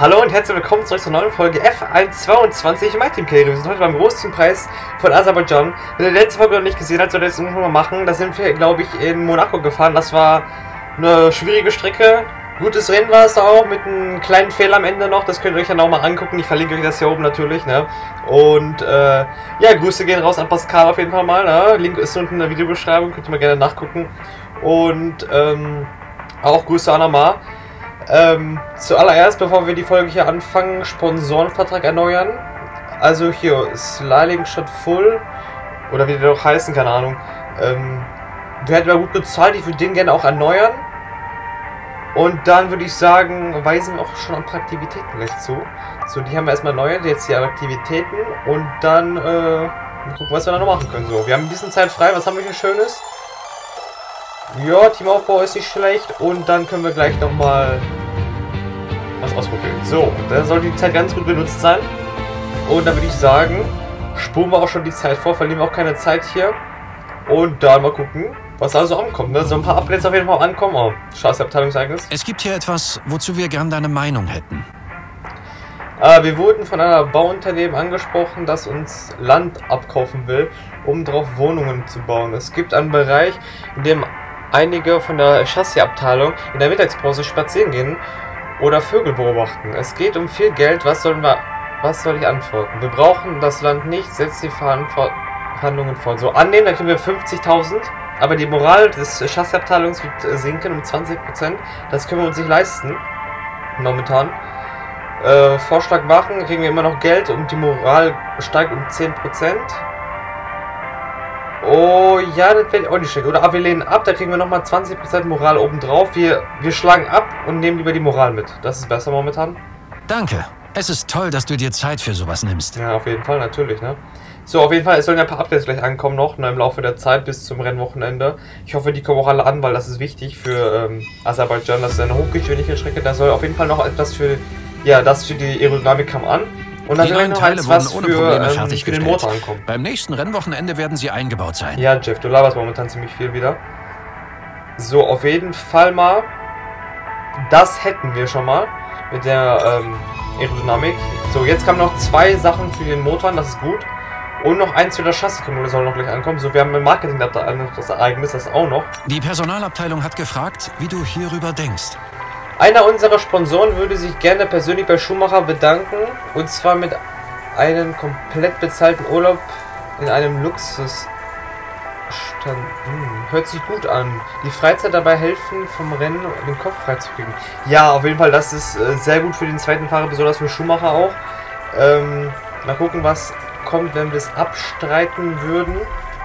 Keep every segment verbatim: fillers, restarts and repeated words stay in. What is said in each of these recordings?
Hallo und herzlich willkommen zurück zur neuen Folge F eins zweiundzwanzig My Team Carry. Wir sind heute beim großen Preis von Aserbaidschan. Wer die letzte Folge noch nicht gesehen hat, sollte das irgendwann mal machen. Da sind wir, glaube ich, in Monaco gefahren. Das war eine schwierige Strecke. Gutes Rennen war es da auch, mit einem kleinen Fehler am Ende noch. Das könnt ihr euch dann auch mal angucken. Ich verlinke euch das hier oben natürlich, ne? Und, äh, ja, Grüße gehen raus an Pascal auf jeden Fall mal, ne? Link ist unten in der Videobeschreibung, könnt ihr mal gerne nachgucken. Und, ähm, auch Grüße an Amar. Ähm, zuallererst, bevor wir die Folge hier anfangen, Sponsorenvertrag erneuern. Also hier, Sliling statt Full, oder wie der doch heißen, keine Ahnung. Ähm, der hat mal gut bezahlt, ich würde den gerne auch erneuern. Und dann würde ich sagen, weisen wir auch schon ein paar Aktivitäten gleich zu. So, die haben wir erstmal erneuert, jetzt die Aktivitäten. Und dann, äh, mal gucken, was wir da noch machen können. So, wir haben ein bisschen Zeit frei, was haben wir hier Schönes? Ja, Teamaufbau ist nicht schlecht und dann können wir gleich nochmal was ausprobieren. So, da sollte die Zeit ganz gut benutzt sein. Und dann würde ich sagen, spulen wir auch schon die Zeit vor, verlieren wir auch keine Zeit hier. Und dann mal gucken, was also ankommt. Ne? So ein paar Updates auf jeden Fall ankommen. Oh, scheiße Abteilungseignis. Es gibt hier etwas, wozu wir gern deine Meinung hätten. Äh, wir wurden von einer Bauunternehmen angesprochen, das uns Land abkaufen will, um darauf Wohnungen zu bauen. Es gibt einen Bereich, in dem einige von der Chassisabteilung in der Mittagspause spazieren gehen oder Vögel beobachten. Es geht um viel Geld. Was sollen wir, was soll ich antworten? Wir brauchen das Land nicht. Setzt die Verhandlungen fort. So, annehmen, dann kriegen wir fünfzigtausend. Aber die Moral des Chassisabteilungs wird sinken um zwanzig Prozent. Das können wir uns nicht leisten. Momentan. Äh, Vorschlag machen, kriegen wir immer noch Geld und die Moral steigt um zehn Prozent. Oh ja, das wäre auch nicht schlecht. Oder aber wir lehnen ab, da kriegen wir nochmal zwanzig Prozent Moral obendrauf. Wir, wir schlagen ab und nehmen lieber die Moral mit. Das ist besser momentan. Danke. Es ist toll, dass du dir Zeit für sowas nimmst. Ja, auf jeden Fall, natürlich, ne? So, auf jeden Fall, es sollen ja ein paar Updates gleich ankommen noch, ne, im Laufe der Zeit bis zum Rennwochenende. Ich hoffe, die kommen auch alle an, weil das ist wichtig für ähm, Aserbaidschan. Das ist eine hochgeschwindige Strecke. Da soll auf jeden Fall noch etwas für, ja, das für die Aerodynamik kam an. Und dann die soll neuen noch Teile eins, wurden was ohne für, Probleme ähm, fertig für den gestellt. Motor ankommt. Beim nächsten Rennwochenende werden sie eingebaut sein. Ja, Jeff, du laberst momentan ziemlich viel wieder. So, auf jeden Fall mal. Das hätten wir schon mal mit der ähm, Aerodynamik. So, jetzt kamen noch zwei Sachen für den Motor, das ist gut. Und noch eins für das Chassis-Modul soll noch gleich ankommen. So, wir haben im Marketing das Ereignis, das auch noch. Die Personalabteilung hat gefragt, wie du hierüber denkst. Einer unserer Sponsoren würde sich gerne persönlich bei Schumacher bedanken. Und zwar mit einem komplett bezahlten Urlaub in einem Luxusstand. Hm, hört sich gut an. Die Freizeit dabei helfen, vom Rennen den Kopf freizukriegen. Ja, auf jeden Fall, das ist äh, sehr gut für den zweiten Fahrer, besonders für Schumacher auch. Ähm, mal gucken, was kommt, wenn wir es abstreiten würden.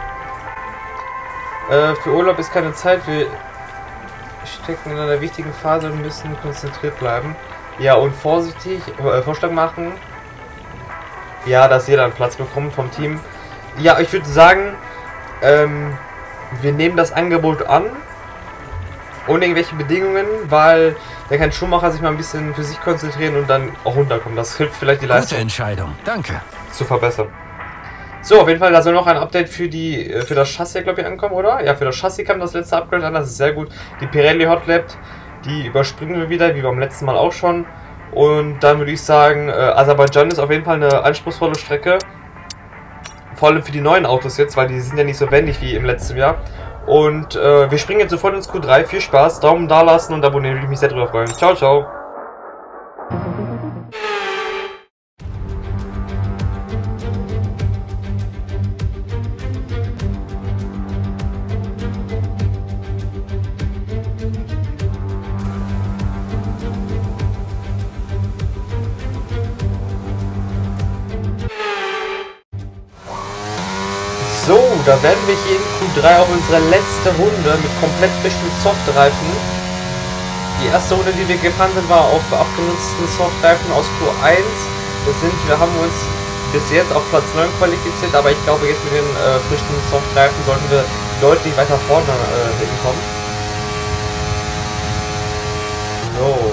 Äh, für Urlaub ist keine Zeit. Wir stecken in einer wichtigen Phase und müssen konzentriert bleiben. Ja, und vorsichtig, äh, Vorschlag machen. Ja, dass jeder einen Platz bekommt vom Team. Ja, ich würde sagen, ähm, wir nehmen das Angebot an. Ohne irgendwelche Bedingungen, weil da kann Schumacher sich mal ein bisschen für sich konzentrieren und dann auch runterkommen. Das hilft vielleicht die Leistung. Gute Entscheidung, danke. Zu verbessern. So, auf jeden Fall, da soll noch ein Update für die für das Chassis, glaube ich, ankommen, oder? Ja, für das Chassis kam das letzte Upgrade an, das ist sehr gut. Die Pirelli Hotlap, die überspringen wir wieder, wie beim letzten Mal auch schon. Und dann würde ich sagen, äh, Aserbaidschan ist auf jeden Fall eine anspruchsvolle Strecke. Vor allem für die neuen Autos jetzt, weil die sind ja nicht so wendig wie im letzten Jahr. Und äh, wir springen jetzt sofort ins Q drei. Viel Spaß, Daumen da lassen und abonnieren, würde ich mich sehr drüber freuen. Ciao, ciao. So, da werden wir hier in Q drei auf unsere letzte Runde mit komplett frischen Softreifen. Die erste Runde, die wir gefahren sind, war auf abgenutzten Softreifen aus Q eins. Das sind, wir haben uns bis jetzt auf Platz neun qualifiziert, aber ich glaube jetzt mit den äh, frischen Softreifen sollten wir deutlich weiter vorne äh, hinkommen. So.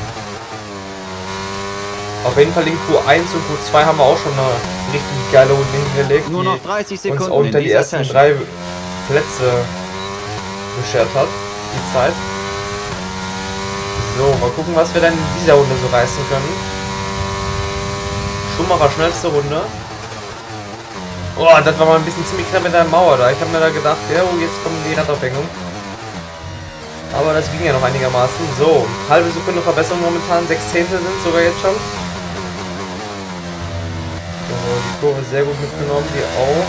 Auf jeden Fall in Q eins und Q zwei haben wir auch schon eine richtig geile Runde hingelegt, Nur noch dreißig Sekunden uns unter in die ersten Tasche. drei Plätze beschert hat, die Zeit. So, mal gucken, was wir dann in dieser Runde so reißen können. Schumacher, schnellste Runde. Oh, das war mal ein bisschen ziemlich knapp mit der Mauer da. Ich habe mir da gedacht, ja, oh, jetzt kommt die Radaufhängung. Aber das ging ja noch einigermaßen. So, halbe Sekunde Verbesserung momentan. Sechs Zehntel sind sogar jetzt schon. So, die Kurve sehr gut mitgenommen, die auch.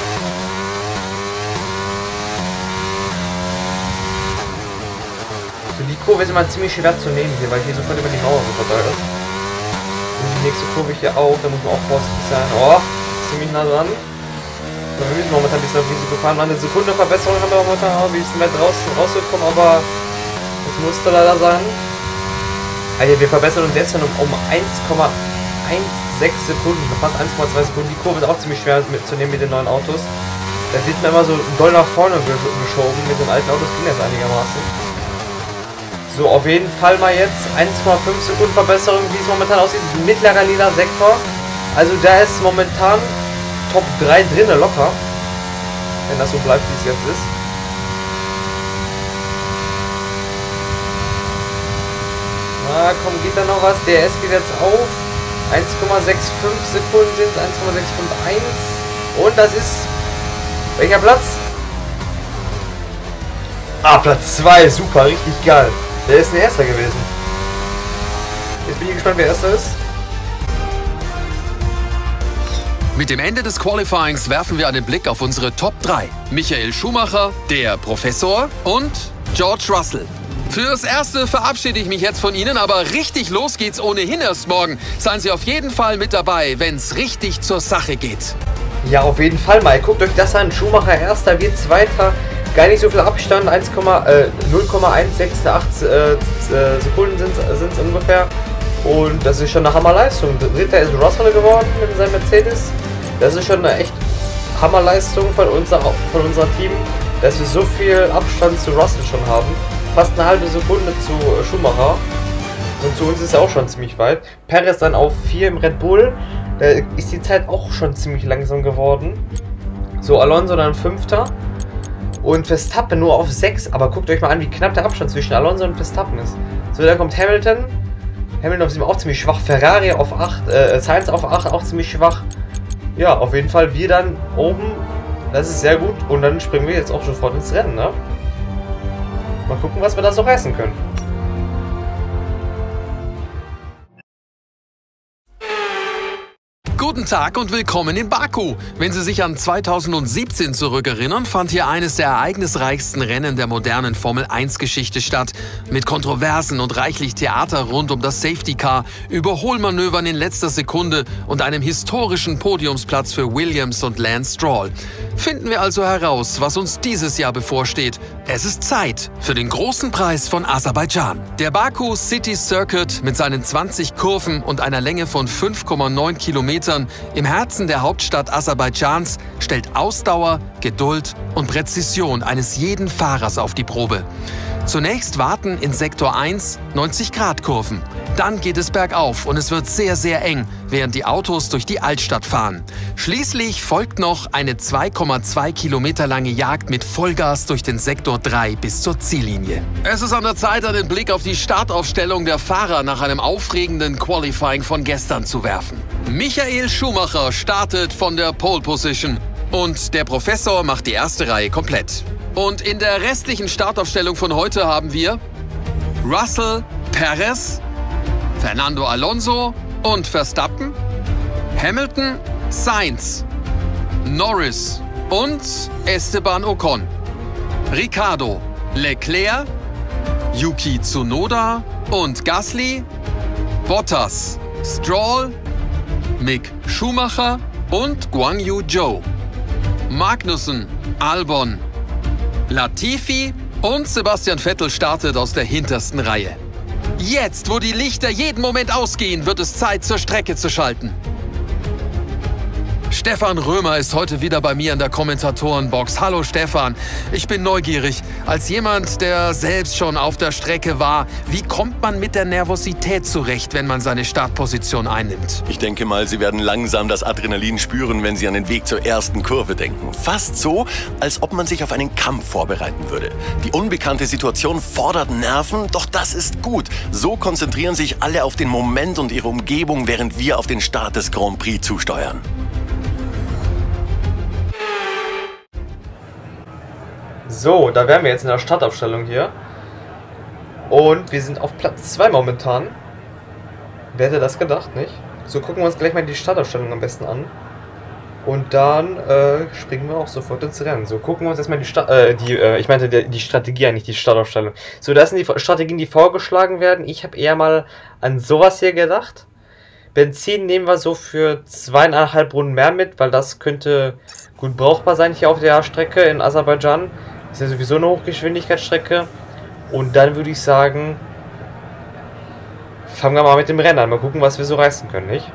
So, die Kurve ist immer ziemlich schwer zu nehmen hier, weil hier sofort über die Mauer so verteilt ist. Und die nächste Kurve hier auch, da muss man auch vorsichtig sein. Oh, ziemlich nah dran. So, wir müssen momentan ein bisschen auf Risiko fahren. Eine Sekunde Verbesserung haben wir momentan auch. Wir sind weit draußen rausgekommen, aber das musste leider sein. Also wir verbessern uns jetzt schon um, um eins Komma sechzehn Sekunden, fast eins Komma zwei Sekunden. Die Kurve ist auch ziemlich schwer mitzunehmen mit den neuen Autos. Da wird man immer so doll nach vorne geschoben. Mit den alten Autos ging das einigermaßen. So, auf jeden Fall mal jetzt eins Komma fünf Sekunden Verbesserung, wie es momentan aussieht. Mittlerer lila Sektor. Also da ist momentan Top drei drinne locker. Wenn das so bleibt, wie es jetzt ist. Na komm, geht da noch was? D R S geht jetzt auf. eins Komma fünfundsechzig Sekunden sind es. eins Komma sechs fünf eins. Und das ist... welcher Platz? Ah, Platz zwei. Super, richtig geil. Der ist ein Erster gewesen. Jetzt bin ich gespannt, wer Erster ist. Mit dem Ende des Qualifyings werfen wir einen Blick auf unsere Top drei. Michael Schumacher, der Professor und George Russell. Fürs Erste verabschiede ich mich jetzt von Ihnen, aber richtig los geht's ohnehin erst morgen. Seien Sie auf jeden Fall mit dabei, wenn's richtig zur Sache geht. Ja, auf jeden Fall mal. Guckt euch das an. Schumacher Erster wird Zweiter. Gar nicht so viel Abstand. null Komma eins sechs acht äh, Sekunden sind es ungefähr. Und das ist schon eine Hammerleistung. Dritter ist Russell geworden mit seinem Mercedes. Das ist schon eine echt Hammerleistung von, unser, von unserem Team, dass wir so viel Abstand zu Russell schon haben. Fast eine halbe Sekunde zu Schumacher. Und zu uns ist er auch schon ziemlich weit. Perez dann auf vier im Red Bull. Da ist die Zeit auch schon ziemlich langsam geworden. So, Alonso dann Fünfter. Und Verstappen nur auf sechs. Aber guckt euch mal an, wie knapp der Abstand zwischen Alonso und Verstappen ist. So, da kommt Hamilton. Hamilton auf sieben auch ziemlich schwach. Ferrari auf acht. Äh, Sainz auf acht auch ziemlich schwach. Ja, auf jeden Fall wir dann oben. Das ist sehr gut. Und dann springen wir jetzt auch sofort ins Rennen, ne? Mal gucken, was wir da so reißen können. Guten Tag und willkommen in Baku. Wenn Sie sich an zweitausendsiebzehn zurückerinnern, fand hier eines der ereignisreichsten Rennen der modernen Formel eins Geschichte statt. Mit Kontroversen und reichlich Theater rund um das Safety Car, Überholmanövern in letzter Sekunde und einem historischen Podiumsplatz für Williams und Lance Stroll. Finden wir also heraus, was uns dieses Jahr bevorsteht. Es ist Zeit für den großen Preis von Aserbaidschan. Der Baku City Circuit mit seinen zwanzig Kurven und einer Länge von fünf Komma neun Kilometern im Herzen der Hauptstadt Aserbaidschans stellt Ausdauer, Geduld und Präzision eines jeden Fahrers auf die Probe. Zunächst warten in Sektor eins neunzig Grad Kurven. Dann geht es bergauf und es wird sehr, sehr eng, während die Autos durch die Altstadt fahren. Schließlich folgt noch eine zwei Komma zwei Kilometer lange Jagd mit Vollgas durch den Sektor drei bis zur Ziellinie. Es ist an der Zeit, einen Blick auf die Startaufstellung der Fahrer nach einem aufregenden Qualifying von gestern zu werfen. Michael Schumacher startet von der Pole Position und der Professor macht die erste Reihe komplett. Und in der restlichen Startaufstellung von heute haben wir Russell, Perez, Fernando Alonso und Verstappen, Hamilton, Sainz, Norris und Esteban Ocon, Ricciardo, Leclerc, Yuki Tsunoda und Gasly, Bottas, Stroll, Mick Schumacher und Guan Yu Zhou, Magnussen, Albon, Latifi und Sebastian Vettel startet aus der hintersten Reihe. Jetzt, wo die Lichter jeden Moment ausgehen, wird es Zeit, zur Strecke zu schalten. Stefan Römer ist heute wieder bei mir in der Kommentatorenbox. Hallo Stefan, ich bin neugierig. Als jemand, der selbst schon auf der Strecke war, wie kommt man mit der Nervosität zurecht, wenn man seine Startposition einnimmt? Ich denke mal, Sie werden langsam das Adrenalin spüren, wenn Sie an den Weg zur ersten Kurve denken. Fast so, als ob man sich auf einen Kampf vorbereiten würde. Die unbekannte Situation fordert Nerven, doch das ist gut. So konzentrieren sich alle auf den Moment und ihre Umgebung, während wir auf den Start des Grand Prix zusteuern. So, da wären wir jetzt in der Startaufstellung hier. Und wir sind auf Platz zwei momentan. Wer hätte das gedacht, nicht? So, gucken wir uns gleich mal die Startaufstellung am besten an. Und dann äh, springen wir auch sofort ins Rennen. So, gucken wir uns erstmal die, Sta äh, die äh, ich meinte die, die Strategie, eigentlich die Startaufstellung. So, das sind die Strategien, die vorgeschlagen werden. Ich habe eher mal an sowas hier gedacht. Benzin nehmen wir so für zweieinhalb Runden mehr mit, weil das könnte gut brauchbar sein hier auf der Strecke in Aserbaidschan. Das ist ja sowieso eine Hochgeschwindigkeitsstrecke. Und dann würde ich sagen, fangen wir mal mit dem Rennen an. Mal gucken, was wir so reißen können, nicht?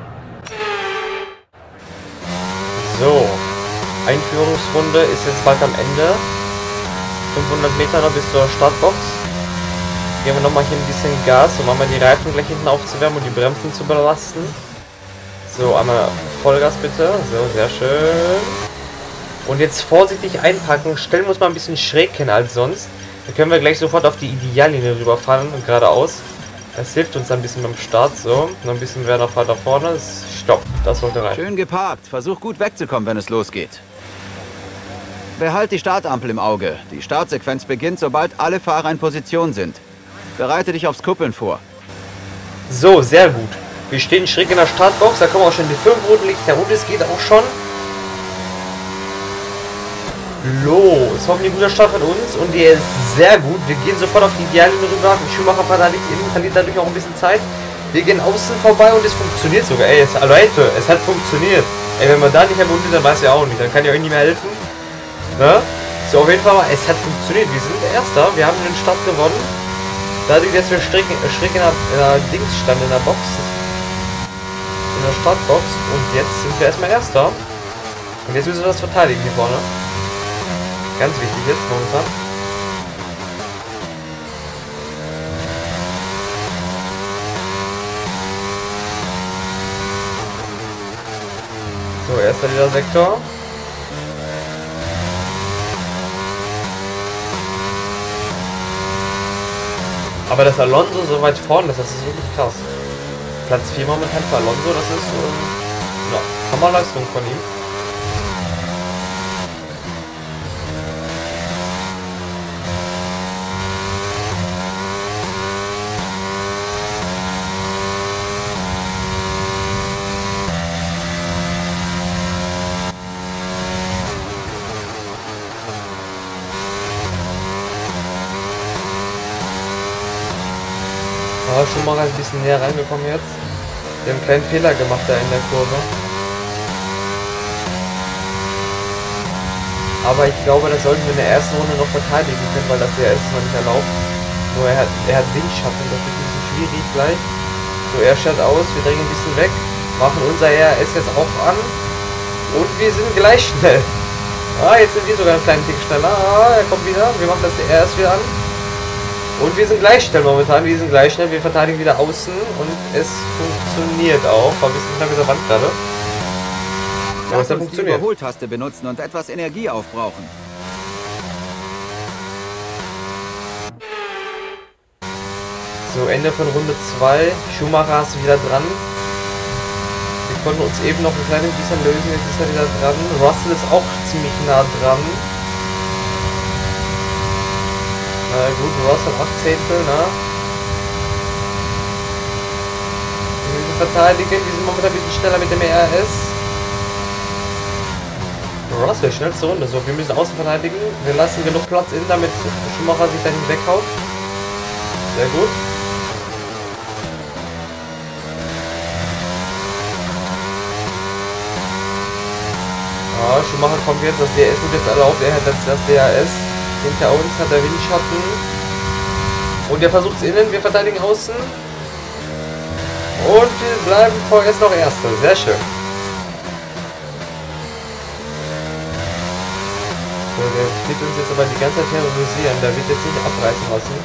So, Einführungsrunde ist jetzt bald am Ende. fünfhundert Meter noch bis zur Startbox. Geben wir nochmal hier ein bisschen Gas, um einmal die Reifen gleich hinten aufzuwärmen und die Bremsen zu belasten. So, einmal Vollgas bitte. So, sehr schön. Und jetzt vorsichtig einpacken. Stellen wir uns mal ein bisschen schräg hin als sonst. Dann können wir gleich sofort auf die Ideallinie rüberfahren und geradeaus. Das hilft uns ein bisschen beim Start. So, noch ein bisschen mehr nach weiter vorne. Stopp, das sollte rein. Schön geparkt. Versuch gut wegzukommen, wenn es losgeht. Behalt die Startampel im Auge. Die Startsequenz beginnt, sobald alle Fahrer in Position sind. Bereite dich aufs Kuppeln vor. So, sehr gut. Wir stehen schräg in der Startbox. Da kommen auch schon die fünf roten Lichter. Und es geht auch schon los. Hoffentlich ein guter Start von uns. Und der ist sehr gut. Wir gehen sofort auf die Ideallinie rüber. Die Schumacher verteidigt innen, verliert dadurch auch ein bisschen Zeit. Wir gehen außen vorbei und es funktioniert sogar. Ey, es, Leute, es hat funktioniert. Ey, wenn man da nicht erbunden ist, dann weiß ich auch nicht. Dann kann ich euch nicht mehr helfen. Ne? So, auf jeden Fall, es hat funktioniert. Wir sind Erster. Wir haben den Start gewonnen. Dadurch, dass wir schräg, schräg in, der, in der Dings standen, in der Box. In der Startbox. Und jetzt sind wir erstmal Erster. Und jetzt müssen wir das verteidigen hier vorne. Ganz wichtig jetzt momentan. So, erster dieser Sektor. Aber dass Alonso so weit vorne ist, das ist wirklich krass. Platz vier momentan für Alonso, das ist äh, ja, Hammerleistung von ihm. Oh, schon mal ein bisschen näher reingekommen jetzt. Wir haben einen kleinen Fehler gemacht da in der Kurve. Aber ich glaube, das sollten wir in der ersten Runde noch verteidigen können, weil das D R S ist noch nicht erlaubt. Nur er hat, er hat Windschatten, das wird ein bisschen schwierig gleich. So, er schert aus, wir drängen ein bisschen weg, machen unser R S jetzt auch an. Und wir sind gleich schnell. Ah, jetzt sind wir sogar einen kleinen Tick schneller. Ah, er kommt wieder, wir machen das D R S wieder an. Und wir sind gleich schnell momentan, wir sind gleich schnell, wir verteidigen wieder außen und es funktioniert auch. War ein bisschen knapp mit der Wand gerade. Aber es hat funktioniert. Die Überholtaste benutzen und etwas Energie aufbrauchen. So, Ende von Runde zwei. Schumacher ist wieder dran. Wir konnten uns eben noch ein kleines bisschen lösen, jetzt ist er wieder dran. Russell ist auch ziemlich nah dran. Na gut, Russell acht Zehntel, ne? Wir müssen verteidigen, wir sind momentan ein bisschen schneller mit dem R S. Russell, schnellste Runde. So, wir müssen außen verteidigen. Wir lassen genug Platz in, damit Schumacher sich dahin weghaut. Sehr gut. Ja, Schumacher kommt jetzt, das D R S wird jetzt erlaubt, er hat jetzt das D R S. Hinter uns hat er Windschatten. Und er versucht es innen, wir verteidigen außen. Und wir bleiben vorerst noch Erster. Sehr schön. der wird uns jetzt aber die ganze Zeit terrorisieren. Der wird jetzt nicht abreißen lassen.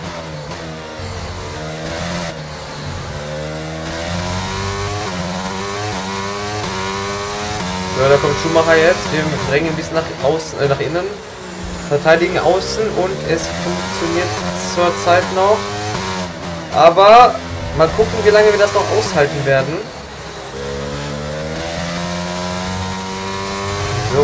So, da kommt Schumacher jetzt. Wir drängen ein bisschen nach, außen, äh, nach innen. Verteidigen außen und es funktioniert zurzeit noch. Aber mal gucken, wie lange wir das noch aushalten werden. So.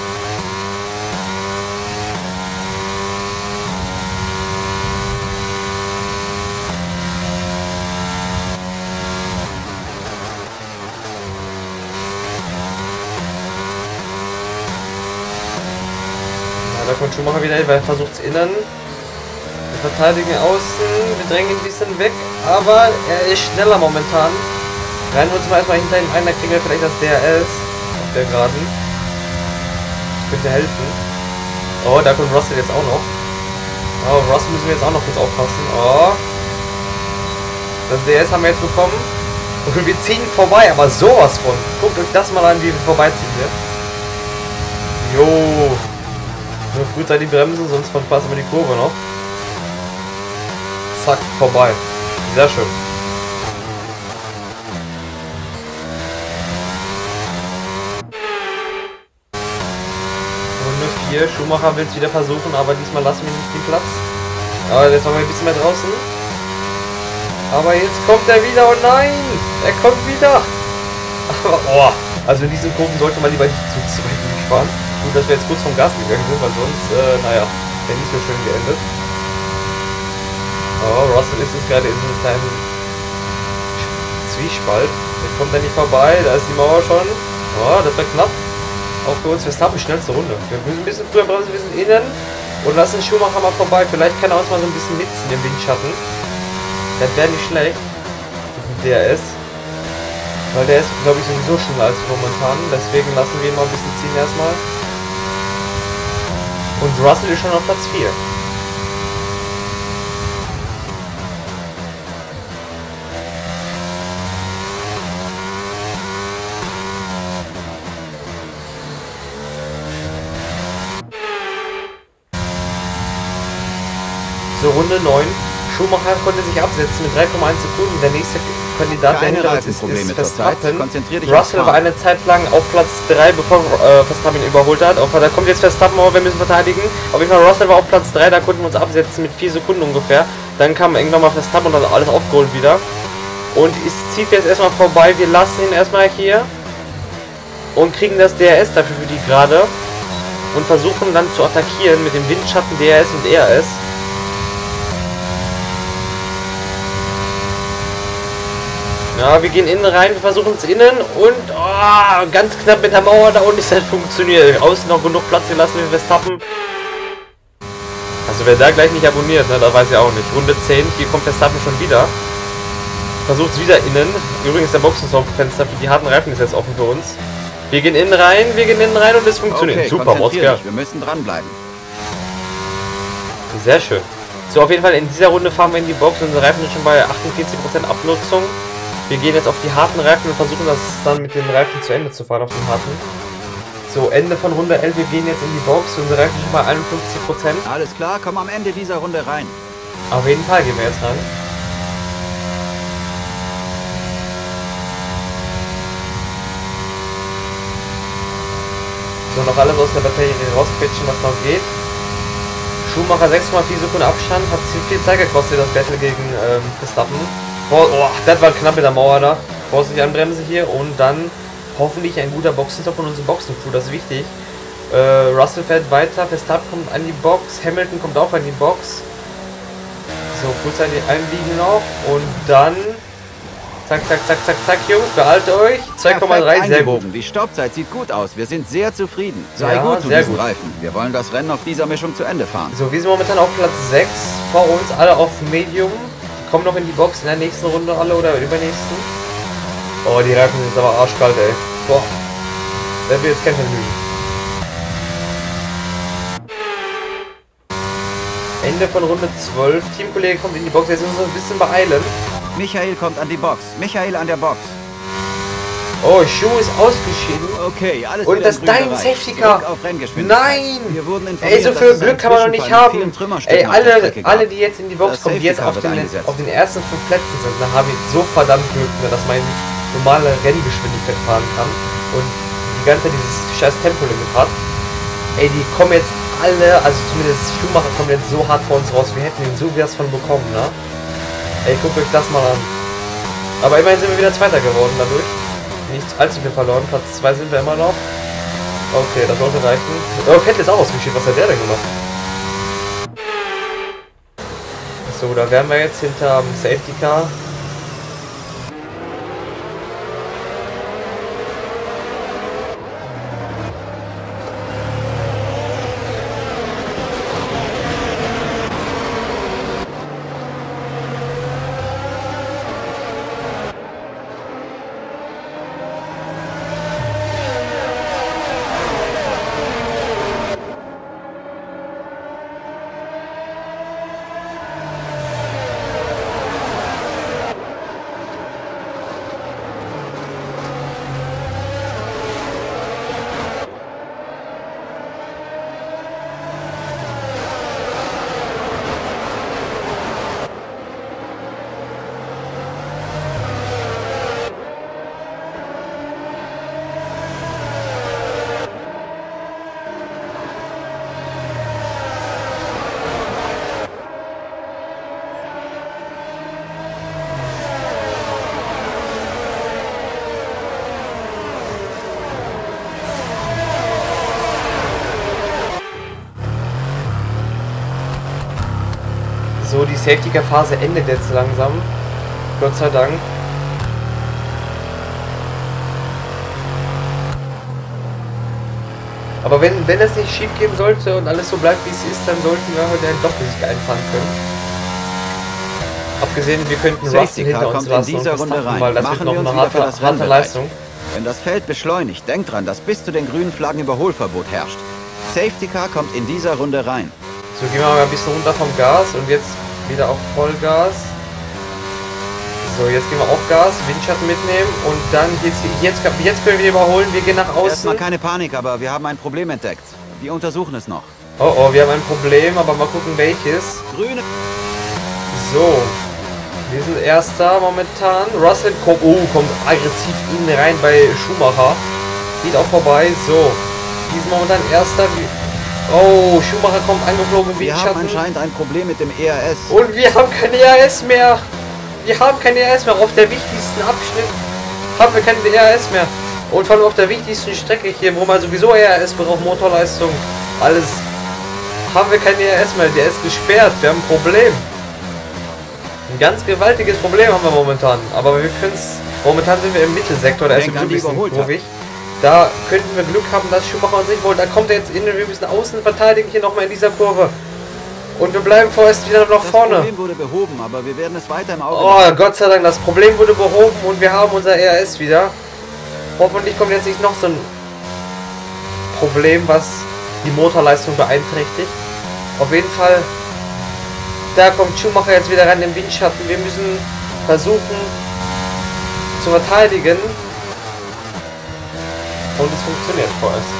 Da kommt Schumacher wieder hin, weil er versucht es innen. Wir verteidigen außen, wir drängen ihn ein bisschen weg, aber er ist schneller momentan. Rein uns mal erstmal hinter ihm ein, da kriegen wir vielleicht das D R S auf der Geraden. Könnte helfen. Oh, da kommt Russell jetzt auch noch. Oh, Russell müssen wir jetzt auch noch kurz aufpassen. Oh. Das D R S haben wir jetzt bekommen. Und wir ziehen vorbei, aber sowas von. Guckt euch das mal an, wie wir vorbeiziehen hier. Jo. Nur frühzeitig bremsen, sonst verpassen wir die Kurve noch. Zack, vorbei. Sehr schön. Runde vier. Schumacher will es wieder versuchen, aber diesmal lassen wir nicht den Platz. Aber jetzt haben wir ein bisschen mehr draußen. Aber jetzt kommt er wieder. Oh nein! Er kommt wieder! Aber, oh, also in diesen Kurven sollte man lieber nicht zu zweit durchfahren. Gut, dass wir jetzt kurz vom Gas gegangen sind, weil sonst, äh, naja, wäre nicht so schön geendet. Oh, Russell ist jetzt gerade in so einem kleinen Zwiespalt. Der kommt da nicht vorbei, da ist die Mauer schon. Oh, das war knapp. Auch für uns, wir starten schnellste Runde. Wir müssen ein bisschen früher bremsen, wir sind innen. Und lassen Schumacher mal vorbei. Vielleicht kann er uns mal so ein bisschen mitziehen im Windschatten. Das wäre nicht schlecht. Der ist. Weil der ist, glaube ich, sowieso schneller als momentan. Deswegen lassen wir ihn mal ein bisschen ziehen erstmal. Und Russell ist schon auf Platz vier. So, Runde neun. Schumacher konnte sich absetzen mit drei Komma eins Sekunden. Der nächste Kandidat, der hinter uns ist, ist Verstappen. Russell war eine Zeit lang auf Platz drei, bevor äh, Verstappen ihn überholt hat. Auch, da kommt jetzt Verstappen, aber wir müssen verteidigen. Auf jeden Fall, Russell war auf Platz drei, da konnten wir uns absetzen mit vier Sekunden ungefähr. Dann kam irgendwann mal Verstappen und hat alles aufgeholt wieder. Und es zieht jetzt erstmal vorbei. Wir lassen ihn erstmal hier und kriegen das D R S dafür für die Gerade und versuchen dann zu attackieren mit dem Windschatten, D R S und E R S. Ja, wir gehen innen rein, wir versuchen es innen und oh, ganz knapp mit der Mauer da unten ist das funktioniert. Außen noch genug Platz gelassen für Verstappen. Also wer da gleich nicht abonniert, ne, da weiß ich auch nicht. Runde zehn, hier kommt Verstappen schon wieder. Versucht es wieder innen. Übrigens der Boxenstopp-Fenster für die harten Reifen ist jetzt offen für uns. Wir gehen innen rein, wir gehen innen rein und es funktioniert. Okay, super, Oscar. Wir müssen dranbleiben. Sehr schön. So, auf jeden Fall in dieser Runde fahren wir in die Box. Unsere Reifen sind schon bei achtundvierzig Prozent Abnutzung. Wir gehen jetzt auf die harten Reifen und versuchen das dann mit den Reifen zu Ende zu fahren, auf den harten. So, Ende von Runde elf, wir gehen jetzt in die Box. Unsere Reifen sind schon bei einundfünfzig Prozent. Alles klar, komm am Ende dieser Runde rein. Auf jeden Fall gehen wir jetzt rein. So, noch alles aus der Batterie rausquetschen, was noch geht. Schumacher sechs Komma vier Sekunden Abstand, hat viel Zeit gekostet, das Battle gegen ähm, Verstappen. Oh, das war knapp mit der Mauer da. Vorsichtig anbremsen hier und dann hoffentlich ein guter Boxenstopp von unserem Boxencrew, das ist wichtig. Äh, Russell fährt weiter, Verstappen kommt an die Box, Hamilton kommt auch an die Box. So, kurzzeitig einbiegen noch und dann zack, zack, zack, zack, zack, Jungs, behaltet euch. zwei Komma drei, sehr gut. Die Stoppzeit sieht gut aus, wir sind sehr zufrieden. Sei ja, gut zu sehr diesen gut. Reifen. Wir wollen das Rennen auf dieser Mischung zu Ende fahren. So, wir sind momentan auf Platz sechs, vor uns alle auf Medium. Kommen noch in die Box in der nächsten Runde alle oder übernächsten. Oh, die Reifen sind aber arschkalt, ey. Boah. Der will jetzt kein Vergnügen. Ende von Runde zwölf. Teamkollege kommt in die Box. Jetzt müssen wir uns ein bisschen beeilen. Michael kommt an die Box. Michael an der Box. Oh, Schuh ist ausgeschieden. Okay, alles Und wieder das im grünen dein Bereich. Safety Car. Zurück auf Renngeschwindigkeit. Nein! Wir wurden informiert, Ey, so dass viel es einen Glück kann man noch nicht Zwischenfall mit haben. vielen Trümmerstücken Ey, auf der alle, Strecke gab. alle, die jetzt in die Box Das kommen, die jetzt Safety auf Car den, wird eingesetzt. auf den ersten fünf Plätzen sind, da habe ich so verdammt Glück, ne, dass man normale Renngeschwindigkeit fahren kann und die ganze Zeit dieses scheiß Tempolimit hat. Ey, die kommen jetzt alle, also zumindest Schumacher kommt jetzt so hart vor uns raus, wir hätten ihn so wie das von bekommen, ne? Ey, guckt euch das mal an. Aber immerhin sind wir wieder Zweiter geworden dadurch. Nichts allzu viel verloren, Platz zwei sind wir immer noch. Okay, das sollte reichen. Oh, Vettel ist auch ausgeschieden, was hat der denn gemacht? So, da wären wir jetzt hinterm Safety Car. So, die Safety-Car-Phase endet jetzt langsam. Gott sei Dank. Aber wenn, wenn es nicht schief gehen sollte und alles so bleibt, wie es ist, dann sollten wir heute einen Doppelsieg einfahren können. Abgesehen, wir könnten Russell hinter uns lassen und Verstappen, weil das wird noch eine harte, harte Leistung. Wenn das Feld beschleunigt, denkt dran, dass bis zu den grünen Flaggen Überholverbot herrscht. Safety Car kommt in dieser Runde rein. So, gehen wir mal ein bisschen runter vom Gas und jetzt wieder auf Vollgas. So, jetzt gehen wir auf Gas, Windschatten mitnehmen und dann jetzt, jetzt, jetzt können wir überholen. Wir gehen nach außen. Erstmal keine Panik, aber wir haben ein Problem entdeckt. Wir untersuchen es noch. Oh oh, wir haben ein Problem, aber mal gucken welches. Grüne. So, wir sind Erster momentan. Russell kommt, oh, kommt aggressiv innen rein bei Schumacher. Geht auch vorbei. So, die sind momentan Erster. Oh, Schumacher kommt angeflogen. Wir haben anscheinend ein Problem mit dem E R S. Und wir haben kein E R S mehr. Wir haben kein E R S mehr. Auf der wichtigsten Abschnitt haben wir kein E R S mehr. Und vor allem auf der wichtigsten Strecke hier, wo man sowieso E R S braucht, Motorleistung, alles, haben wir kein E R S mehr. Der ist gesperrt. Wir haben ein Problem. Ein ganz gewaltiges Problem haben wir momentan. Aber wir können es... Momentan sind wir im Mittelsektor. Da ist ein bisschen kurvig. Da könnten wir Glück haben, dass Schumacher uns nicht wollte. Da kommt er jetzt innen. Wir müssen außen verteidigen hier nochmal in dieser Kurve. Und wir bleiben vorerst wieder noch vorne. Das Problem wurde behoben, aber wir werden es weiter im Auge Oh, machen. Gott sei Dank, das Problem wurde behoben und wir haben unser E R S wieder. Hoffentlich kommt jetzt nicht noch so ein Problem, was die Motorleistung beeinträchtigt. Auf jeden Fall, da kommt Schumacher jetzt wieder rein im Windschatten. Wir müssen versuchen zu verteidigen. Und es funktioniert vorerst.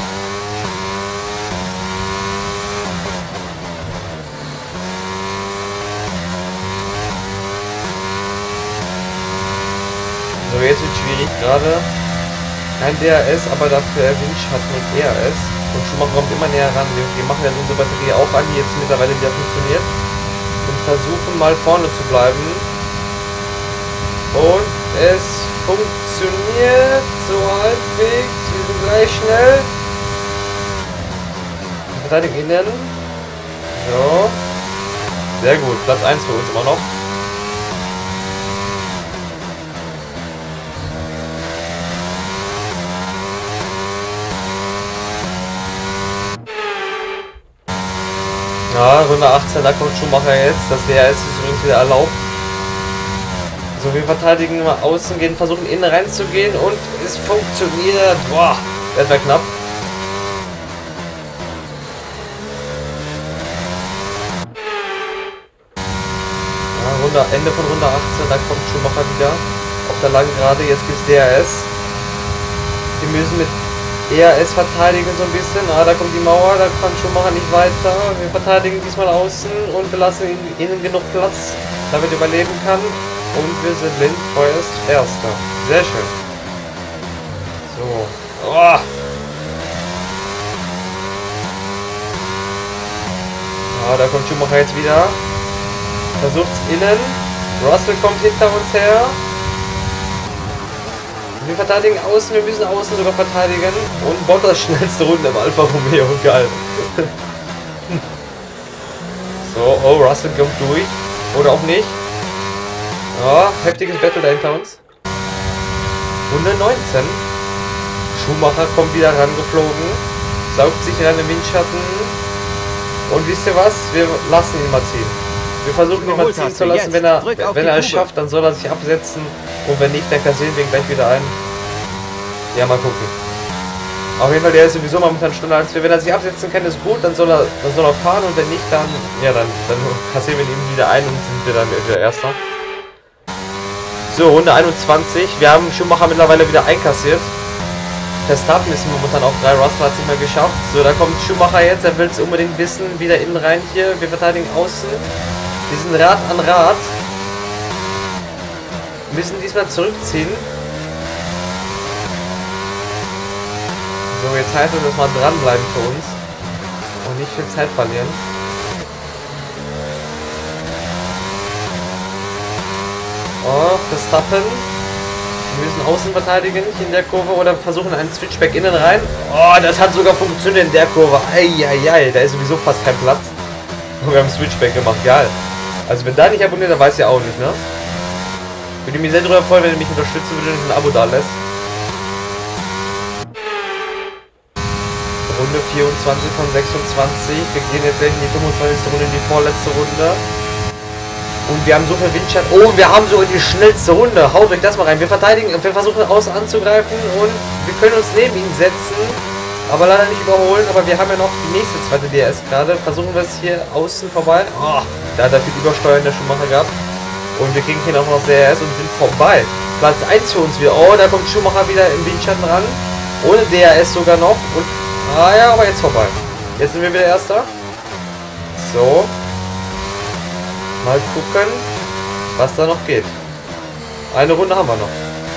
So, jetzt wird schwierig gerade. Kein D R S, aber dafür Windschatten und E R S. Und Schumacher kommt immer näher ran. Wir, wir machen jetzt unsere Batterie auch an, die jetzt mittlerweile wieder funktioniert. Und versuchen mal vorne zu bleiben. Und es funktioniert so halbwegs. Wir sind gleich schnell. Verteidigung innen. So. Sehr gut. Platz eins für uns immer noch. Ja, Runde achtzehn, da kommt Schumacher jetzt. Das D R S ist übrigens wieder erlaubt. So, wir verteidigen mal außen, gehen, versuchen innen reinzugehen und es funktioniert. Boah, das war knapp. Ja, Runde, Ende von Runde achtzehn, da kommt Schumacher wieder auf der langen Gerade. Jetzt gibt's D R S. Die müssen mit E R S verteidigen so ein bisschen. Ah, da kommt die Mauer, da kann Schumacher nicht weiter. Wir verteidigen diesmal außen und belassen innen genug Platz, damit er überleben kann. Und wir sind blind vorerst Erster. Sehr schön. So. Oh. Ah, da kommt Schumacher jetzt wieder. Versucht's innen. Russell kommt hinter uns her. Wir verteidigen außen, wir müssen außen sogar verteidigen. Und Bottas schnellste Runde im Alfa Romeo, geil. So, oh, Russell kommt durch. Oder auch nicht. Ja, heftiges Battle da hinter uns. Runde neunzehn. Schumacher kommt wieder rangeflogen. Saugt sich rein im Windschatten. Und wisst ihr was? Wir lassen ihn mal ziehen. Wir versuchen ihn mal ziehen zu lassen. Wenn er, wenn er es schafft, dann soll er sich absetzen. Und wenn nicht, dann kassieren wir ihn gleich wieder ein. Ja, mal gucken. Auf jeden Fall, der ist sowieso momentan schneller als wir. Wenn er sich absetzen kann, ist gut, dann soll er, dann soll er fahren. Und wenn nicht, dann, ja, dann, dann kassieren wir ihn wieder ein und sind wir dann wieder Erster. So, Runde einundzwanzig. Wir haben Schumacher mittlerweile wieder einkassiert. Verstappen ist momentan auf drei. Russell hat es nicht mehr geschafft. So, da kommt Schumacher jetzt. Er will es unbedingt wissen. Wieder innen rein hier. Wir verteidigen außen. Wir sind Rad an Rad. Wir müssen diesmal zurückziehen. So, jetzt heißt es, dass wir dranbleiben für uns. Und nicht viel Zeit verlieren. Oh, Verstappen. Wir müssen außen verteidigen, nicht in der Kurve. Oder versuchen einen Switchback innen rein. Oh, das hat sogar funktioniert in der Kurve. Eieiei, da ist sowieso fast kein Platz. Und wir haben Switchback gemacht, geil. Also wenn da nicht abonniert, dann weiß ich auch nicht, ne? Würde mich sehr darüber freuen, wenn ihr mich unterstützen würdet und ein Abo da lässt. Runde vierundzwanzig von sechsundzwanzig. Wir gehen jetzt gleich in die fünfundzwanzigste Runde, in die vorletzte Runde. Und wir haben so viel Windschatten. Oh, wir haben sogar die schnellste Runde. Haut euch das mal rein. Wir verteidigen, wir versuchen außen anzugreifen und wir können uns neben ihn setzen. Aber leider nicht überholen. Aber wir haben ja noch die nächste zweite D R S gerade. Versuchen wir es hier außen vorbei. Oh, da hat er viel Übersteuern der Schumacher gehabt. Und wir kriegen hier auch noch D R S und sind vorbei. Platz eins für uns wieder. Oh, da kommt Schumacher wieder im Windschatten ran. Ohne D R S sogar noch. Und ah ja, aber jetzt vorbei. Jetzt sind wir wieder Erster. So. Mal gucken, was da noch geht. Eine Runde haben wir noch.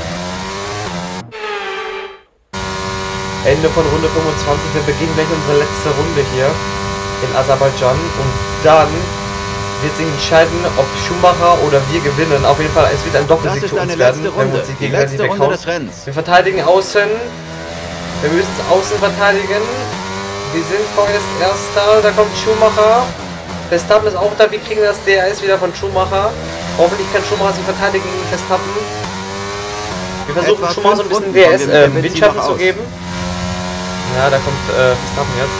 Ende von Runde fünfundzwanzig. Wir beginnen gleich unsere letzte Runde hier in Aserbaidschan. Und dann wird sich entscheiden, ob Schumacher oder wir gewinnen. Auf jeden Fall, es wird ein Doppelsieg für uns werden, wenn wir uns die gegenseitig weghauen. Wir verteidigen außen. Wir müssen es außen verteidigen. Wir sind vorerst Erster. Da kommt Schumacher. Verstappen ist auch da. Wir kriegen das D R S wieder von Schumacher. Hoffentlich kann Schumacher sich verteidigen gegen Verstappen. Wir versuchen Schumacher so ein bisschen D R S, äh, Windschatten zu geben. Ja, da kommt äh, Verstappen jetzt.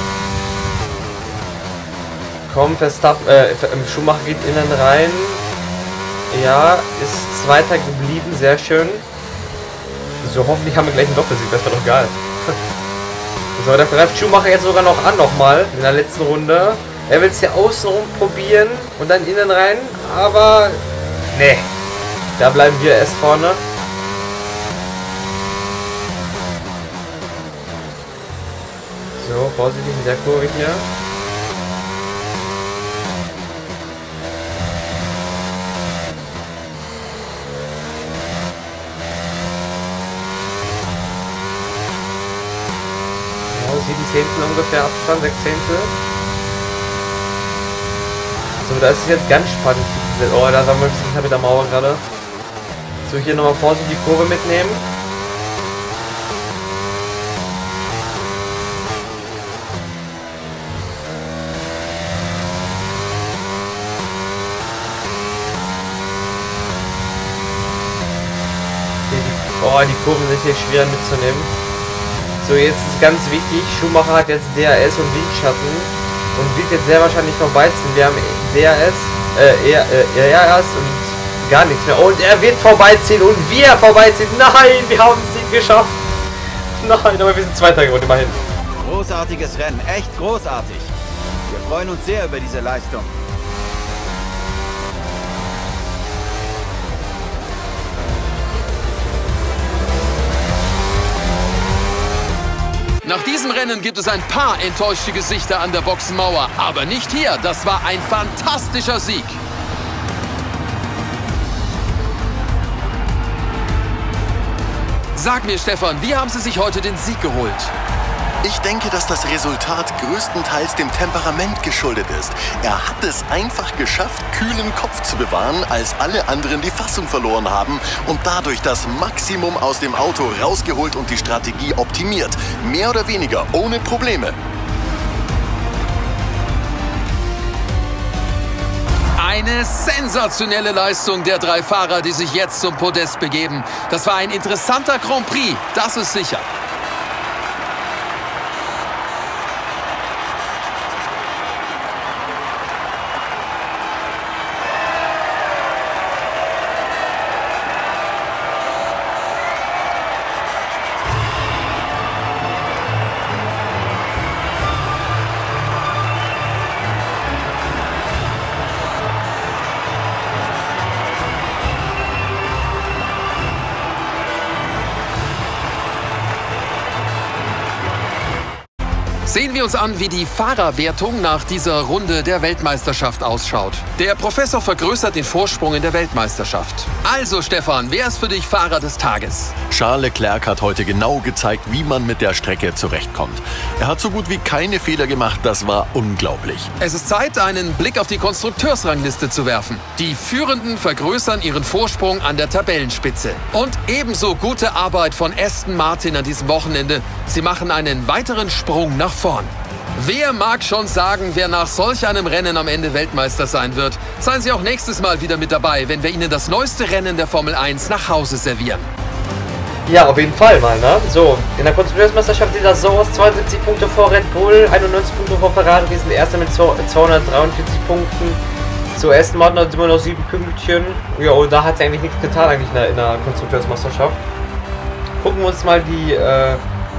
Komm, Verstappen, äh, Schumacher geht innen rein. Ja, ist Zweiter geblieben. Sehr schön. So, hoffentlich haben wir gleich einen Doppelsieg. Das wäre doch geil. So, da greift Schumacher jetzt sogar noch an, nochmal in der letzten Runde. Er will es hier außenrum probieren und dann innen rein, aber ne, da bleiben wir erst vorne. So, vorsichtig mit der Kurve hier. Ja, sieben Zehntel ungefähr Abstand, sechs Zehntel. So, das ist jetzt ganz spannend. Oh, da waren wir ein bisschen mit der Mauer gerade. So, hier nochmal vorsichtig die Kurve mitnehmen. Okay, die, oh, die Kurven sind hier schwer mitzunehmen. So, jetzt ist ganz wichtig. Schumacher hat jetzt D R S und Windschatten. Und wird jetzt sehr wahrscheinlich vorbeiziehen. Wir haben D R S, äh, E R S und gar nichts mehr. Und er wird vorbeiziehen und wir vorbeiziehen. Nein, wir haben es nicht geschafft. Nein, aber wir sind Zweiter geworden, immerhin. Großartiges Rennen, echt großartig. Wir freuen uns sehr über diese Leistung. Nach diesem Rennen gibt es ein paar enttäuschte Gesichter an der Boxenmauer. Aber nicht hier. Das war ein fantastischer Sieg. Sag mir, Stefan, wie haben Sie sich heute den Sieg geholt? Ich denke, dass das Resultat größtenteils dem Temperament geschuldet ist. Er hat es einfach geschafft, kühlen Kopf zu bewahren, als alle anderen die Fassung verloren haben und dadurch das Maximum aus dem Auto rausgeholt und die Strategie optimiert. Mehr oder weniger ohne Probleme. Eine sensationelle Leistung der drei Fahrer, die sich jetzt zum Podest begeben. Das war ein interessanter Grand Prix, das ist sicher. Sehen wir uns an, wie die Fahrerwertung nach dieser Runde der Weltmeisterschaft ausschaut. Der Professor vergrößert den Vorsprung in der Weltmeisterschaft. Also Stefan, wer ist für dich Fahrer des Tages? Charles Leclerc hat heute genau gezeigt, wie man mit der Strecke zurechtkommt. Er hat so gut wie keine Fehler gemacht, das war unglaublich. Es ist Zeit, einen Blick auf die Konstrukteursrangliste zu werfen. Die Führenden vergrößern ihren Vorsprung an der Tabellenspitze. Und ebenso gute Arbeit von Aston Martin an diesem Wochenende. Sie machen einen weiteren Sprung nach vorn. Wer mag schon sagen, wer nach solch einem Rennen am Ende Weltmeister sein wird? Seien Sie auch nächstes Mal wieder mit dabei, wenn wir Ihnen das neueste Rennen der Formel eins nach Hause servieren. Ja, auf jeden Fall mal, ne? So, in der Konstrukteursmeisterschaft sieht das so aus: zweiundsiebzig Punkte vor Red Bull, einundneunzig Punkte vor Ferrari, die sind Erster mit zweihundertdreiundvierzig Punkten. So, Aston Martin hat immer noch sieben Pünktchen. Ja, und da hat es eigentlich nichts getan, eigentlich in der, in der Konstrukteursmeisterschaft. Gucken wir uns mal die, äh,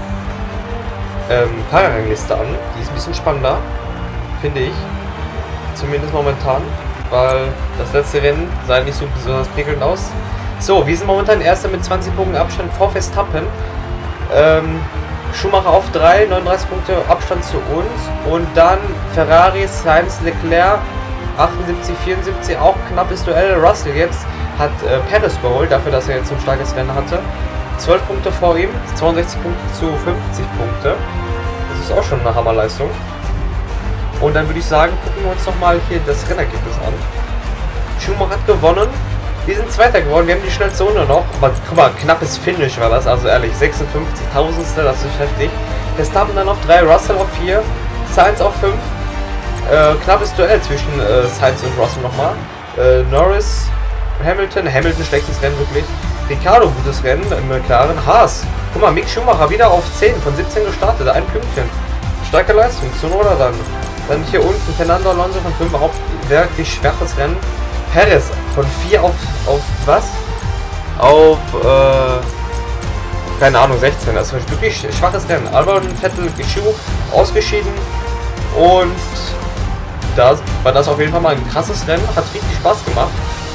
Ähm, Fahrerrangliste an. Die ist ein bisschen spannender, finde ich. Zumindest momentan, weil das letzte Rennen sah nicht so besonders prickelnd aus. So, wir sind momentan Erster mit zwanzig Punkten Abstand vor Verstappen. Ähm, Schumacher auf drei, neununddreißig Punkte Abstand zu uns. Und dann Ferrari, Sainz, Leclerc, achtundsiebzig, vierundsiebzig, auch knappes Duell. Russell jetzt hat äh, Perez überholt, dafür, dass er jetzt so ein starkes Rennen hatte. zwölf Punkte vor ihm, zweiundsechzig Punkte zu fünfzig Punkte. Das ist auch schon eine Hammerleistung. Und dann würde ich sagen, gucken wir uns nochmal hier das Rennergebnis an. Schumacher hat gewonnen. Wir sind Zweiter geworden, wir haben die schnellste Runde noch. Aber guck mal, knappes Finish war das, also ehrlich, sechsundfünfzig Tausendstel, das ist heftig. Verstappen dann auf drei, Russell auf vier, Sainz auf fünf. Äh, knappes Duell zwischen äh, Sainz und Russell nochmal. Äh, Norris, Hamilton, Hamilton schlechtes Rennen wirklich. Ricciardo, gutes Rennen im McLaren. Haas, guck mal, Mick Schumacher wieder auf zehn, von siebzehn gestartet, ein Pünktchen. Starke Leistung, Tsunoda dann. Dann hier unten Fernando Alonso von fünf, auch wirklich schwaches Rennen. Perez von vier auf, auf was? Auf, äh, keine Ahnung, sechzehn. Das war wirklich schwaches Rennen. Albon, Vettel, Guichou ausgeschieden. Und da war das auf jeden Fall mal ein krasses Rennen. Hat richtig Spaß gemacht.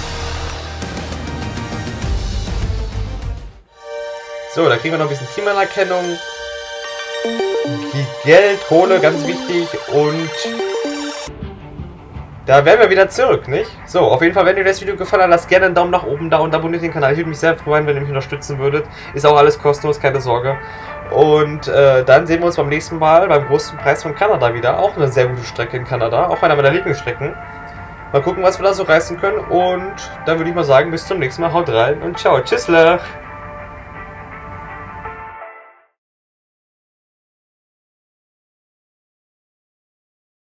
So, da kriegen wir noch ein bisschen Teamanerkennung. Die Geld, Kohle, ganz wichtig. Und da wären wir wieder zurück, nicht? So, auf jeden Fall, wenn dir das Video gefallen hat, lasst gerne einen Daumen nach oben da und abonniert den Kanal. Ich würde mich sehr freuen, wenn ihr mich unterstützen würdet. Ist auch alles kostenlos, keine Sorge. Und äh, dann sehen wir uns beim nächsten Mal beim großen Preis von Kanada wieder. Auch eine sehr gute Strecke in Kanada. Auch einer meiner Lieblingsstrecken. Mal gucken, was wir da so reißen können. Und dann würde ich mal sagen, bis zum nächsten Mal. Haut rein und ciao. Tschüssle.